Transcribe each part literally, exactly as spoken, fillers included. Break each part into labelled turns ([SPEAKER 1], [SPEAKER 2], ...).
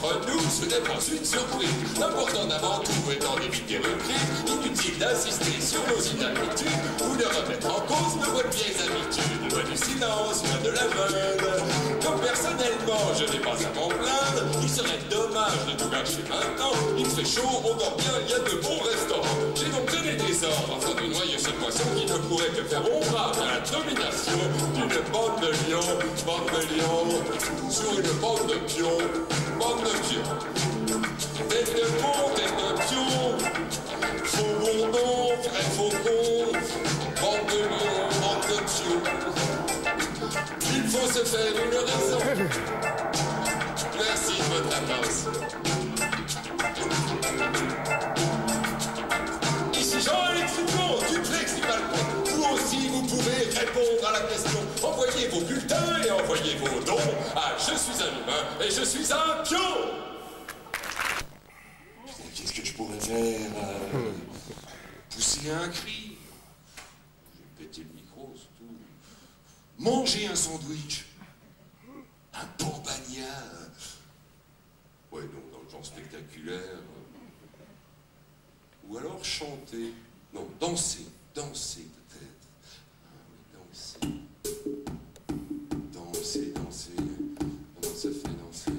[SPEAKER 1] entre nous, ce n'est pas une surprise. L'important d'avant tout étant d'éviter le cri. Inutile d'insister sur nos inaptitudes ou de remettre en cause nos bonnes vieilles habitudes. Loin du silence, loin de la veule. Comme personnellement, je n'ai pas à m'en plaindre. Il serait dommage de tout gâcher maintenant. Il fait chaud, on dort bien, il y a de bons restaurants. J'ai donc donné des ordres afin de noyer ce poisson qui ne pourrait que faire ombrage à la domination d'une bande de lions, bande de lions, sur une bande de pions, bande de pions. Tête de pont, tête de pion, faux bourdon, vrai faucon, bande de lions, bande de pions. Il faut se faire une raison. Merci de votre attention. Ici Jean-Alex Foucault, duplex du balcon. Vous aussi, vous pouvez répondre à la question. Envoyez vos bulletins et envoyez vos dons à Je suis un humain et je suis un pion.
[SPEAKER 2] Qu'est-ce que je pourrais faire euh, Pousser un cri. Je vais péter le micro, c'est tout. Manger un sandwich. Un bambagna. Ouais, donc dans le genre spectaculaire. Ou alors chanter. Non, danser. Danser peut-être. Ah oui, danser. Danser, danser. Comment ça fait danser?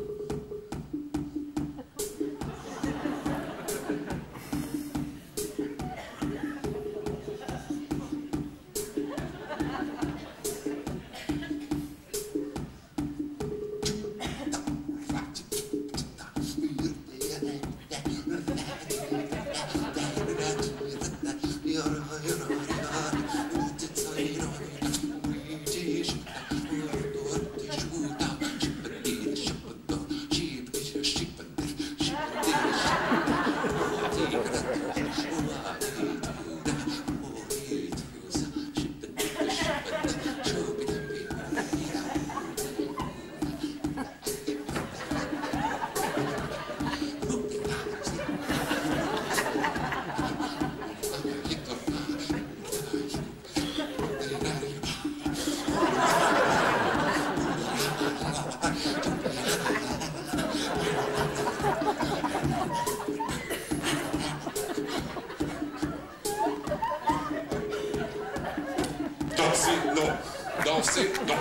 [SPEAKER 2] Danser, non.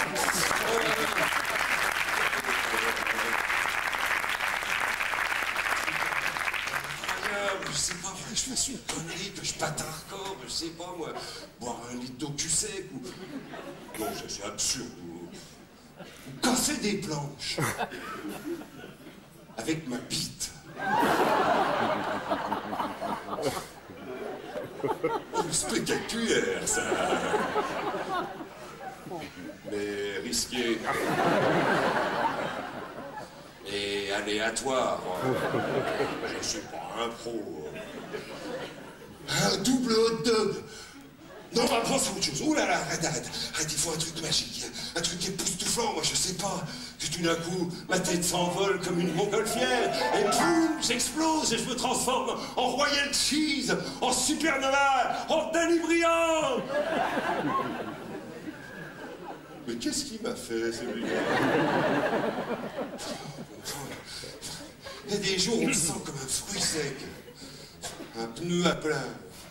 [SPEAKER 2] Je sais pas, je fasse une connerie, que je pâte un record, je sais pas moi, boire un litre d'eau cul sec ou... Non, ça c'est absurde. Ou... ou casser des planches. Avec ma bite. Oh, spectaculaire, ça. Mais risqué. Et aléatoire. Je suis pas un pro. Un double hot dog. Non, on va penser à autre chose. Ouh là là, arrête, arrête. Arrête, il faut un truc magique. Un truc époustouflant, moi je sais pas. Que tout d'un coup, ma tête s'envole comme une montgolfière. Et boum, j'explose et je me transforme en Royal Cheese, en Supernova, en Danny Briand. Mais qu'est-ce qu'il m'a fait, celui-là? Il y a des jours où on me sent comme un fruit sec. Un pneu à plat.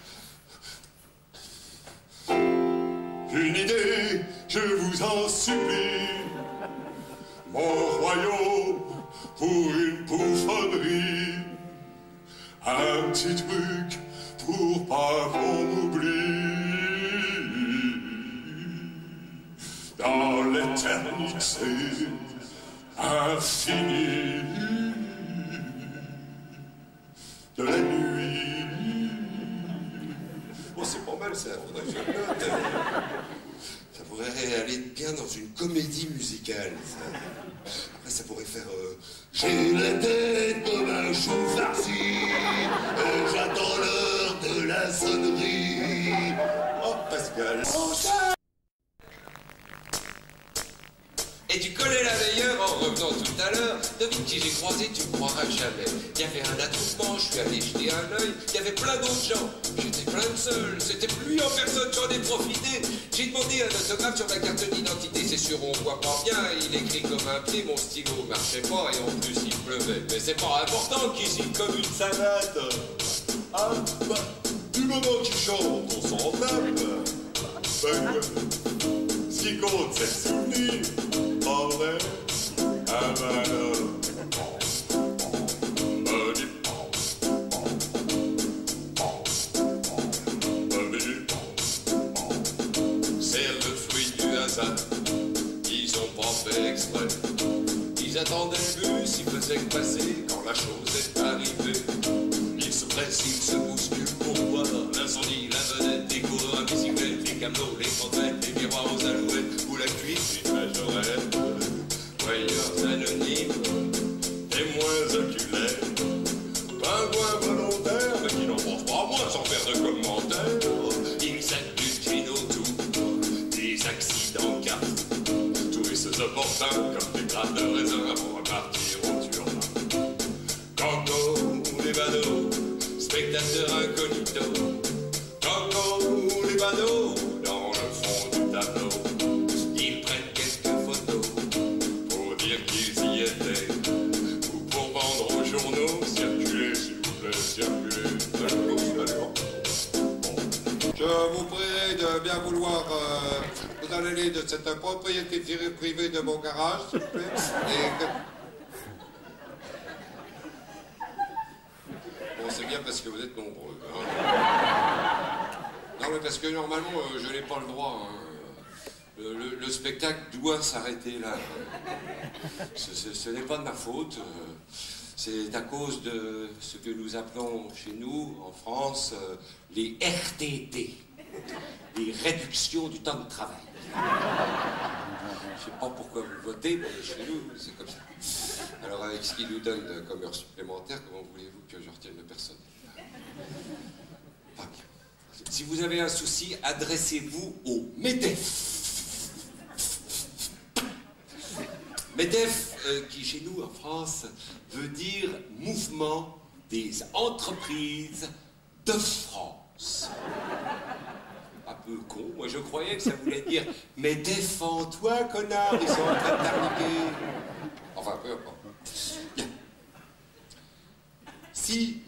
[SPEAKER 2] Une idée, je vous en supplie. Mon royaume pour une bouffonnerie. Un petit truc pour pas qu'on m'oublie. Dans l'éternité infinie de la nuit. Bon, c'est pas mal ça, faudrait que je le note. Ça pourrait aller bien dans une comédie musicale, ça. Après, ça pourrait faire... Euh, j'ai la tête comme un chou farci, et j'attends l'heure de la sonnerie. Oh, Pascal. Oh, ça. Et
[SPEAKER 1] Et tu connais la meilleure en revenant tout à l'heure. Devine qui j'ai croisé, tu ne croiras jamais. Il y avait un attroupement, je suis allé jeter un œil. Il y avait plein d'autres gens, j'étais plein de seul. C'était plus lui en personne, j'en ai profité. J'ai demandé un autographe sur ma carte d'identité. C'est sûr, on voit pas bien, il écrit comme un pied. Mon stylo marchait pas et en plus il pleuvait. Mais c'est pas important qu'ici comme une savate.
[SPEAKER 2] Ah, bah, du moment qu'il chante, on s'en tape. Ben, ce qui compte, c'est le souvenir. En vrai, ah ben alors.
[SPEAKER 1] C'est le fruit du hasard. Ils ont pas fait exprès. Ils attendaient le bus, ils faisaient que passer quand la chose est arrivée. Ils se pressent, ils se bousculent pour voir l'incendie, la vedette, les coureurs à bicyclette, les camelots, les trompettes, les miroirs aux alouettes, ou la cuisse d'une majorette. Voyeurs anonymes, témoins oculaires, pingouins volontaires, mais qui n'en pensent pas moins sans faire de commentaires. Ils accusent Gino tout, des accidents car tous ces opportuns comme des grappes de raisin avant de repartir au turbin. Coco, les badauds, spectateurs incognito. Coco, les badauds, dans le fond du tableau. Ils prennent quelques photos pour dire qu'ils y étaient. Ou pour vendre aux journaux, circulez, s'il vous plaît, circulez.
[SPEAKER 3] Je vous prierai de bien vouloir euh, vous en aller de cette propriété privée de mon garage, s'il vous plaît. Et que... Bon, c'est bien parce que vous êtes nombreux. Hein. Non, mais parce que normalement, euh, je n'ai pas le droit. Hein. Le, le, le spectacle doit s'arrêter là. Ce, ce, ce n'est pas de ma faute. C'est à cause de ce que nous appelons chez nous, en France, euh, les R T T, les réductions du temps de travail. Je ne sais pas pourquoi vous votez, mais chez nous, c'est comme ça. Alors, avec ce qu'ils nous donnent comme heure supplémentaire, comment voulez-vous que je retienne le personnel? Pas bien. Si vous avez un souci, adressez-vous au MEDEF. MEDEF, euh, qui chez nous en France veut dire Mouvement des entreprises de France. Un peu con, moi je croyais que ça voulait dire mais défends-toi connard, ils sont en train de t'arniquer. Enfin, peu importe. Bien. Si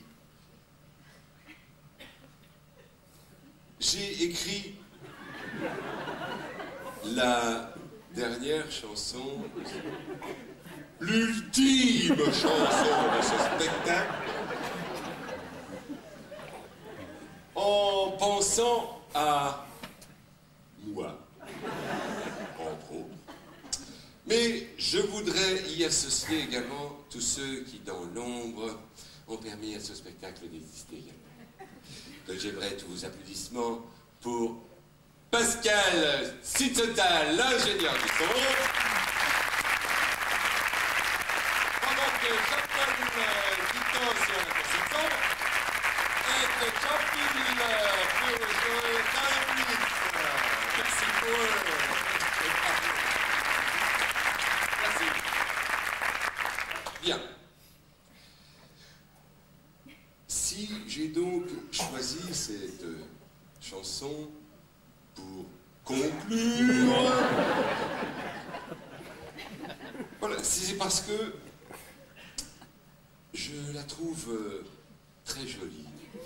[SPEAKER 3] j'ai écrit la dernière chanson, l'ultime chanson de ce spectacle, en pensant à moi, entre autres. Mais je voudrais y associer également tous ceux qui, dans l'ombre, ont permis à ce spectacle d'exister également. Donc j'aimerais tous vos applaudissements pour Pascal Sitzetal, l'ingénieur du son. Pendant que Jean-Paul Guiton sur la conception et que Jean-Paul pour jouer dans la police. Merci pour eux. Merci. Bien. Si j'ai donc choisi cette chanson pour conclure, voilà, c'est parce que je la trouve très jolie,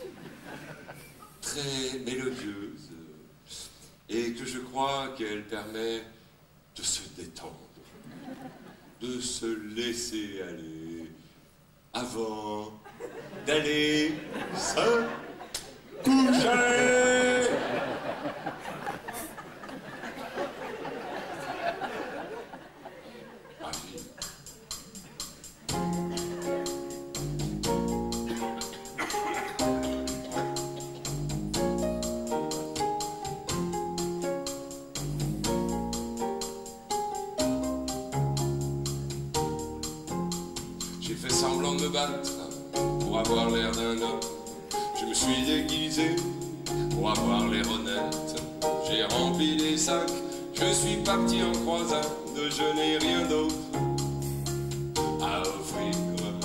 [SPEAKER 3] très mélodieuse, et que je crois qu'elle permet de se détendre, de se laisser aller, avant d'aller se coucher. J'ai fait semblant de me battre pour avoir l'air d'un homme. Je me suis déguisé pour avoir l'air honnête. J'ai rempli les sacs, je suis parti en croisade je n'ai rien d'autre à offrir.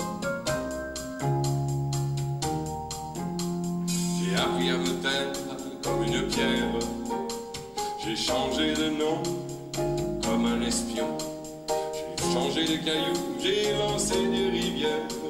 [SPEAKER 3] J'ai appris à me taire comme une pierre. J'ai changé de nom comme un espion. J'ai changé de cailloux, j'ai lancé des rivières.